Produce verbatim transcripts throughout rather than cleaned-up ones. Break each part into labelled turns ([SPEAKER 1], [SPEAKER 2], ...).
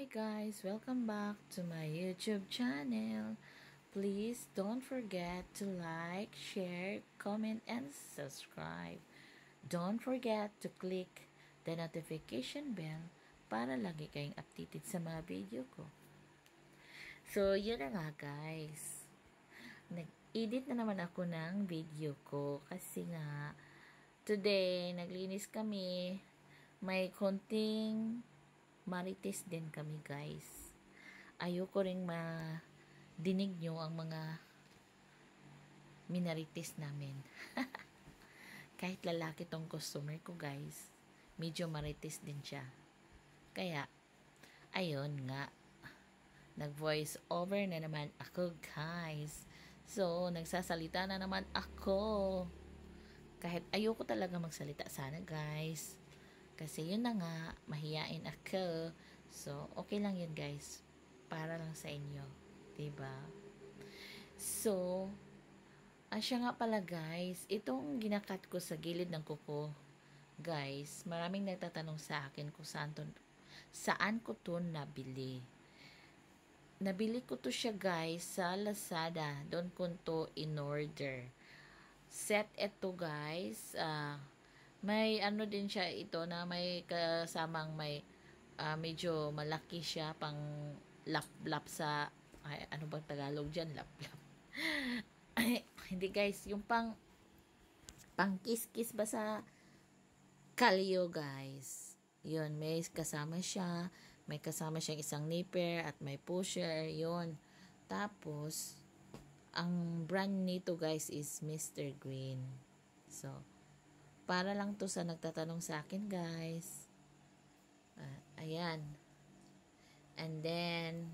[SPEAKER 1] guys, welcome back to my YouTube channel. Please don't forget to like, share, comment, and subscribe. Don't forget to click the notification bell para lagi kayong updated sa mga video ko. So, yun na nga guys. Nag-edit na naman ako ng video ko kasi nga today, naglinis kami. May konting marites din kami guys. Ayoko ring ma-dinig nyo ang mga minarites namin. Kahit lalaki tong customer ko guys, medyo marites din siya. Kaya, ayun nga, nag-voice over na naman ako guys. So, nagsasalita na naman ako. Kahit ayoko talaga magsalita sana guys. Kasi yun na nga, mahiyain ako. So, okay lang yun guys. Para lang sa inyo. Diba? So, asya nga pala guys, itong ginakat ko sa gilid ng kuko, guys, maraming nagtatanong sa akin kung saan, to, saan ko to nabili. Nabili ko to siya guys sa Lazada. Doon ko to in order. Set ito guys, ah, uh, may ano din siya ito na may kasamang may uh, medyo malaki siya pang lap-lap sa ay, ano bang Tagalog dyan? Lap-lap. Hindi guys, yung pang pang kiss-kiss ba sa kalyo guys. Yun, may kasama siya. May kasama siyang isang nipper at may pusher. Yun. Tapos, ang brand nito guys is Mister Green. So, para lang to sa nagtatanong sa akin guys. Uh, ayan. And then,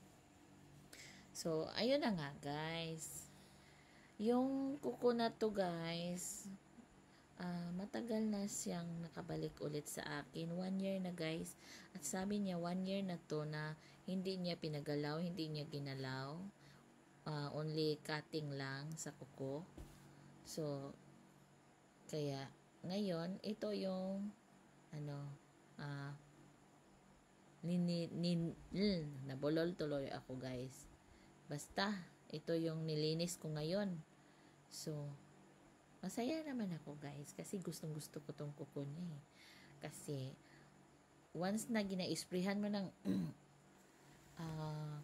[SPEAKER 1] so, ayun na nga guys. Yung kuko na to guys, uh, matagal na siyang nakabalik ulit sa akin. One year na guys. At sabi niya, one year na to na hindi niya pinagalaw, hindi niya ginalaw. Uh, only cutting lang sa kuko. So, kaya, ngayon, ito yung ano, ah, uh, nini, nin, nin, nabulol tuloy ako guys. Basta, ito yung nilinis ko ngayon. So, masaya naman ako guys kasi gustong gusto ko tong kuko niya eh. Kasi, once na gina-sprayhan mo ng uh,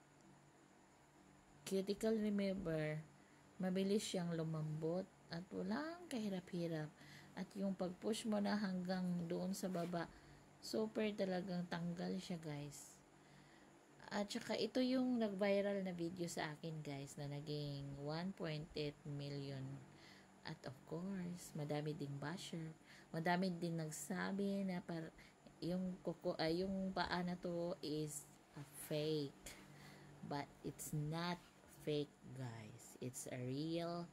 [SPEAKER 1] cuticle remover, mabilis siyang lumambot at walang kahirap-hirap. At yung pag-push mo na hanggang doon sa baba, super talagang tanggal siya guys. At saka ito yung nag-viral na video sa akin guys na naging one point eight million. At of course, madami ding basher. Madami din nagsabi na par yung kuko ay yung paa na to is a fake. But it's not fake guys. It's a real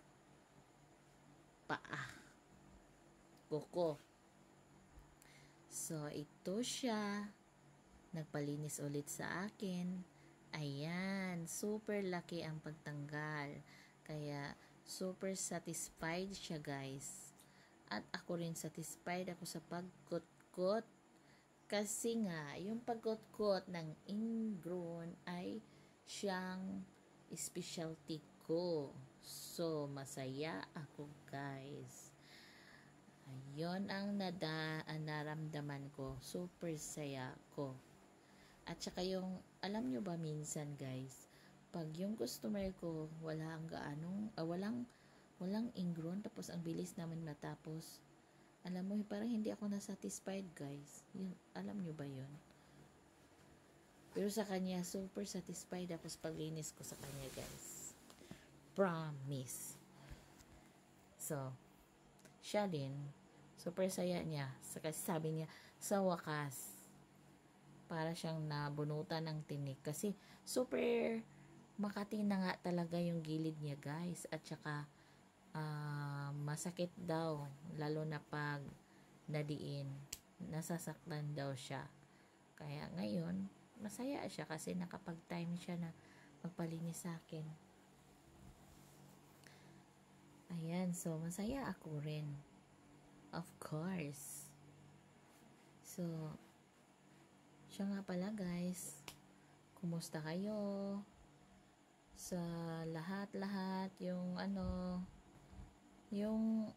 [SPEAKER 1] paa. Kuko. So, ito siya. Nagpalinis ulit sa akin. Ayan. Super laki ang pagtanggal. Kaya, super satisfied siya, guys. At ako rin satisfied ako sa pagkot-kot. Kasi nga, yung pagkot-kot ng ingrown ay siyang specialty ko. So, masaya ako, guys. Ayun ang nada, ang naramdaman ko. Super saya ko. At saka yung, alam nyo ba minsan guys, pag yung customer ko, wala ang gaanong, uh, walang, walang ingrown, tapos ang bilis naman matapos. Alam mo, parang hindi ako nasatisfied guys. Yun, alam nyo ba yun? Pero sa kanya, super satisfied ako sa paglinis ko sa kanya guys. Promise. So, siya din, super saya niya. Kasi sabi niya, sa wakas, para siyang nabunutan ng tinik. Kasi super makati na nga talaga yung gilid niya guys. At saka, uh, masakit daw. Lalo na pag nadiin. Nasasaktan daw siya. Kaya ngayon, masaya siya kasi nakapag-time siya na magpalinis sa akin. Ayan, so masaya ako rin. Of course. So, Siya nga pala guys, kumusta kayo? Sa lahat-lahat, yung ano, yung,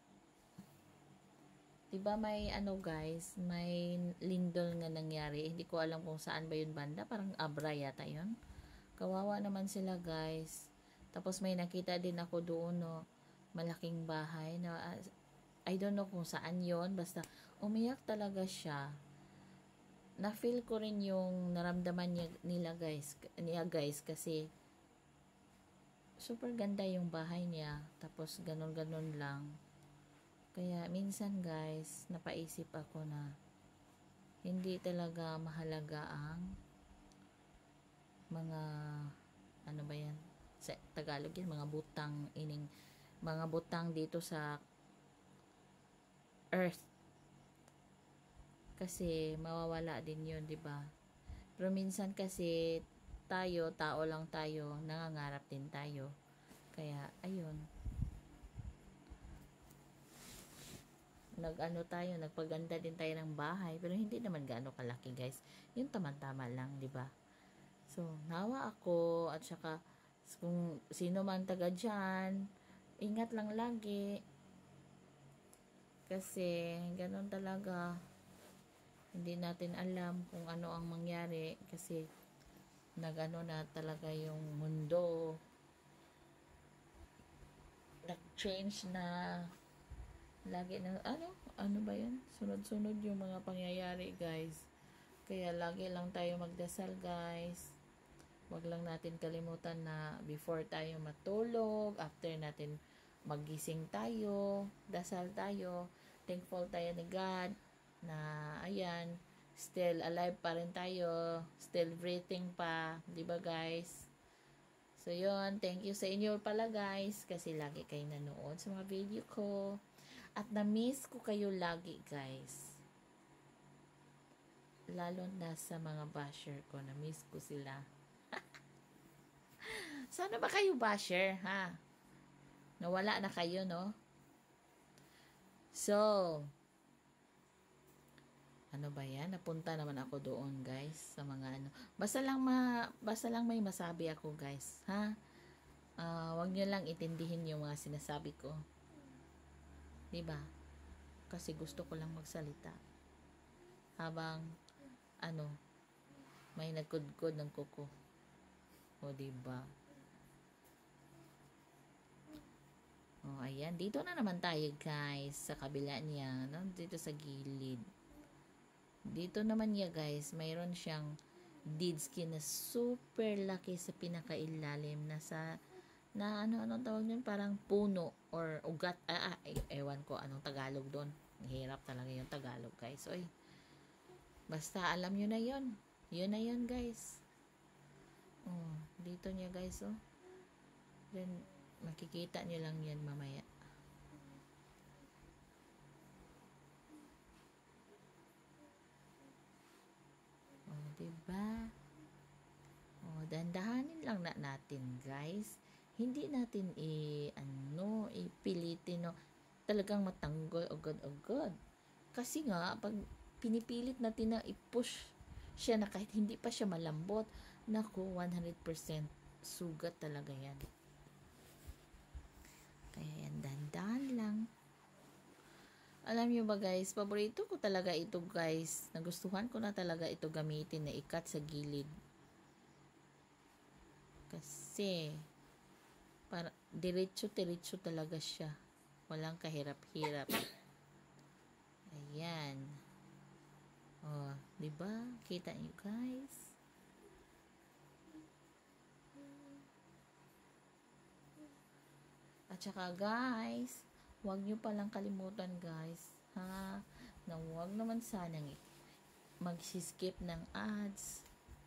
[SPEAKER 1] diba may ano guys, may lindol nga nangyari. Hindi ko alam kung saan ba yun banda, parang Abra yata yun. Kawawa naman sila guys. Tapos may nakita din ako doon, no, malaking bahay na, I don't know kung saan yon, basta umiyak talaga siya. Na-feel ko rin yung naramdaman niya, nila guys, niya guys, kasi super ganda yung bahay niya, tapos ganon-ganon lang. Kaya minsan guys, napaisip ako na hindi talaga mahalaga ang mga, ano ba yan, sa Tagalog yan, mga butang ining, mga butang dito sa earth. Kasi mawawala din yun, di ba? Pero minsan kasi tayo, tao lang tayo, nangangarap din tayo. Kaya ayun. Nag-ano tayo, nagpaganda din tayo ng bahay, pero hindi naman gaano kalaki, guys. Yung tama-tama lang, di ba? So, nawa ako, at saka kung sino man taga dyan, ingat lang lagi. Kasi ganun talaga. Hindi natin alam kung ano ang mangyari kasi nagano na talaga yung mundo, nag-change na lagi na ano ano ba yan, sunod-sunod yung mga pangyayari guys. Kaya lagi lang tayo magdasal guys. Wag lang natin kalimutan na before tayo matulog, after natin magising tayo, dasal tayo, thankful tayo ni God na ayan, still alive pa rin tayo, still breathing pa, di ba guys? So yun, thank you sa inyo pala guys, kasi lagi kayo nanood sa mga video ko, at na-miss ko kayo lagi guys, lalo na sa mga basher ko, na-miss ko sila. Sana ba kayo basher, ha? Nawala na kayo, no? So, ano ba yan? Napunta naman ako doon, guys, sa mga ano. Basta lang ma basta lang may masabi ako, guys, ha? Uh, wag niyo lang itindihin yung mga sinasabi ko. 'Di ba? Kasi gusto ko lang magsalita. Habang ano, may nagkudkod ng kuko. O, 'di ba? Oh, ayan. Dito na naman tayo, guys, sa kabila niya, no? Dito sa gilid. Dito naman niya guys, mayroon siyang dead skin na super laki sa pinakailalim, nasa na ano anong tawag niyan, parang puno or ugat, ah, ah ewan ko anong Tagalog doon, hirap talaga yung Tagalog guys. Oy, basta alam nyo na yon, yun na yun guys. Oh, dito niya guys, oh, then makikita nyo lang yan mamaya. Diba? O, dandahanin lang na natin, guys. Hindi natin i ano, ipilitin, no, talagang matanggol agad-agad. Kasi nga, pag pinipilit natin na i-push siya na kahit hindi pa siya malambot, naku, one hundred percent sugat talaga yan. Kaya yan, dandahan lang. Alam nyo ba guys, paborito ko talaga ito guys. Nagustuhan ko na talaga ito gamitin na ikat sa gilid. Kasi, para, diretso-diretso talaga siya. Walang kahirap-hirap. Ayan. Oh, diba? Kita nyo guys? At saka guys, huwag nyo palang kalimutan guys, ha, na huwag naman sanang mag-skip ng ads.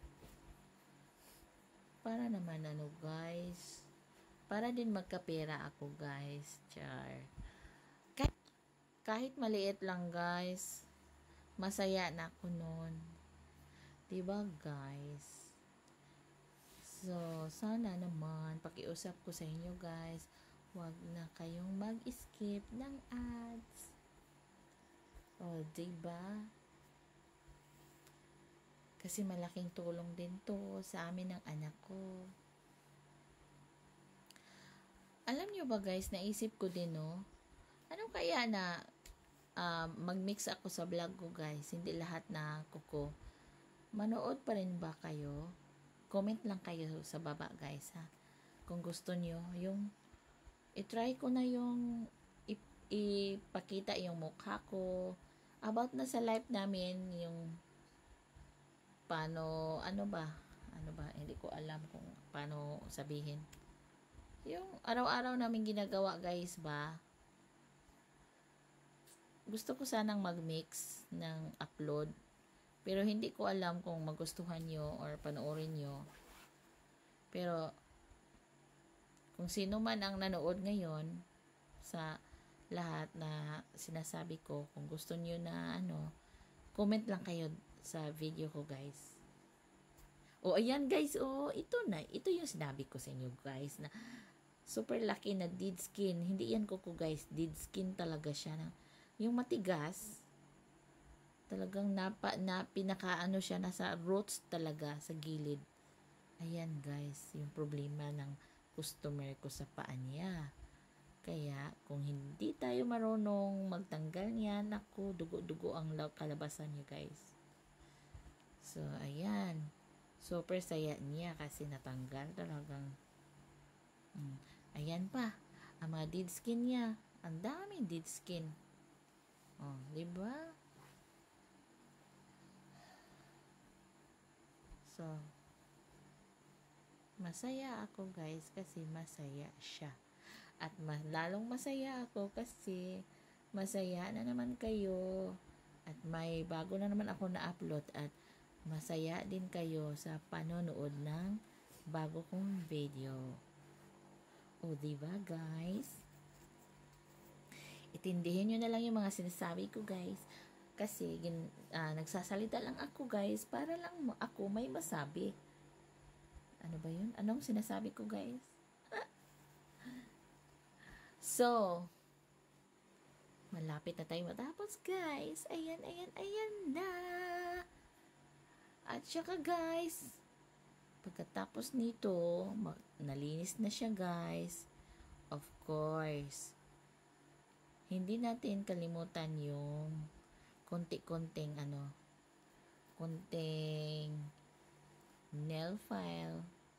[SPEAKER 1] Para naman ano guys, para din magkapera ako guys, char. Kahit, kahit maliit lang guys, masaya na ako nun. Diba guys? So, sana naman, pakiusap ko sa inyo guys, huwag na kayong mag-skip ng ads. O, diba? Kasi malaking tulong din to sa amin ng anak ko. Alam nyo ba guys, naisip ko din no, ano kaya na uh, mag-mix ako sa vlog ko guys, hindi lahat na kuko. Manood pa rin ba kayo? Comment lang kayo sa baba guys ha. Kung gusto nyo, yung i-try ko na yung ipakita yung mukha ko. About na sa life namin, yung paano, ano ba? Ano ba? Hindi ko alam kung paano sabihin. Yung araw-araw namin ginagawa guys ba? Gusto ko sanang mag-mix ng upload. Pero hindi ko alam kung magustuhan nyo or panoorin nyo. Pero kung sino man ang nanood ngayon sa lahat na sinasabi ko, kung gusto nyo na ano, comment lang kayo sa video ko guys. O ayan guys, oh ito na, ito yung sinabi ko sa inyo guys na super laki na dead skin. Hindi yan kuko guys, dead skin talaga siya na yung matigas. Talagang napa, na pinakaano siya, nasa roots talaga, sa gilid. Ayan guys, yung problema ng customer ko sa paa niya. Kaya, kung hindi tayo marunong magtanggal niyan, ako, dugo-dugo ang kalabasan niya guys. So, ayan. Super saya niya kasi natanggal talagang. Hmm. Ayan pa, ang mga dead skin niya. Ang daming dead skin. Oh, diba? So, masaya ako guys kasi masaya siya. At mas, lalong masaya ako kasi masaya na naman kayo. At may bago na naman ako na-upload at masaya din kayo sa panonood ng bago kong video. O diba guys? Itindihin nyo na lang yung mga sinasabi ko guys. Kasi gin, uh, nagsasalita lang ako guys para lang ako may masabi. Ano ba yun? Anong sinasabi ko guys? So, malapit na tayo matapos guys. Ayan, ayan, ayan na. At saka guys, pagkatapos nito, nalinis na siya guys. Of course, hindi natin kalimutan yung konti-konting ano, konting nail file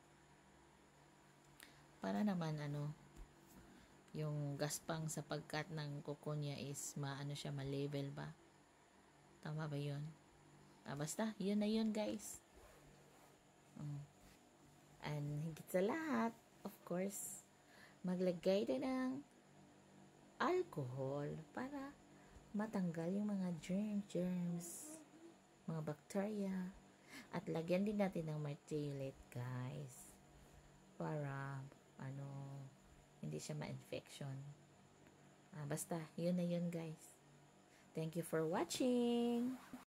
[SPEAKER 1] para naman ano, yung gaspang sa pagkat ng kuko niya is maano siya, ma-level ba? Tama ba yun? Ah, basta, yun na yun guys. Um, and higit sa lahat, of course, maglagay din ng alcohol para matanggal yung mga germs, germs, mga bacteria. At lagyan din natin ng martilate, guys. Para, ano, hindi siya ma-infection. Ah, basta, yun na yun, guys. Thank you for watching.